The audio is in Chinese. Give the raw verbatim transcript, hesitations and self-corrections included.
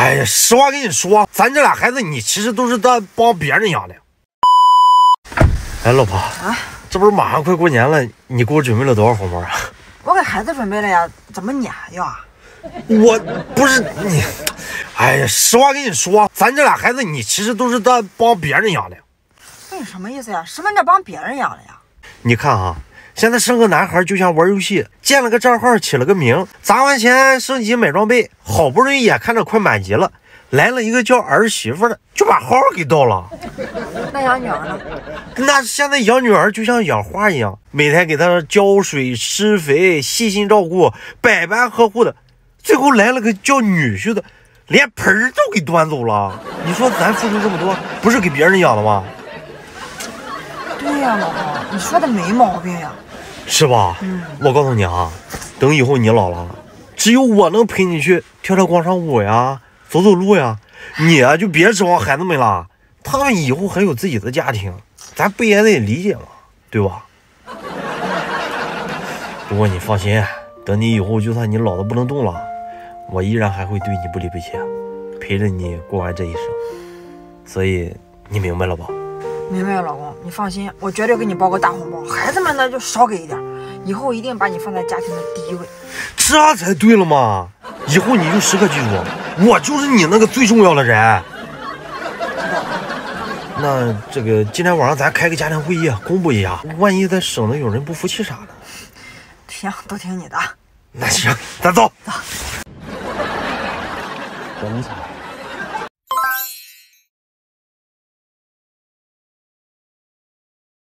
哎呀，实话跟你说，咱这俩孩子，你其实都是在帮别人养的。哎，老婆啊，这不是马上快过年了，你给我准备了多少红包啊？ 我给孩子准备了呀，怎么你还要啊？ 我不是你，哎呀，实话跟你说，咱这俩孩子，你其实都是在帮别人养的。 那你什么意思呀？什么叫帮别人养的呀？ 你看啊，现在生个男孩就像玩游戏，建了个账号，起了个名，砸完钱升级买装备，好不容易眼看着快满级了，来了一个叫儿媳妇的，就把号给盗了。 那养女儿呢？ 那现在养女儿就像养花一样，每天给她浇水施肥，细心照顾，百般呵护的，最后来了个叫女婿的，连盆儿都给端走了。你说咱付出这么多，不是给别人养的吗？ 对呀，老公，你说的没毛病呀， 是吧？嗯，我告诉你啊，等以后你老了，只有我能陪你去跳跳广场舞呀，走走路呀，你啊就别指望孩子们了，他们以后还有自己的家庭，咱不也得理解吗？对吧？不过你放心，等你以后就算你老的不能动了，我依然还会对你不离不弃，陪着你过完这一生。所以你明白了吧？ 明白了，老公，你放心，我绝对给你包个大红包，孩子们呢就少给一点，以后一定把你放在家庭的第一位。 这才对了嘛！以后你就时刻记住，我就是你那个最重要的人。那这个今天晚上咱开个家庭会议，公布一下，万一在省的有人不服气啥的。 行，都听你的。 那行，咱走。 走。 总裁。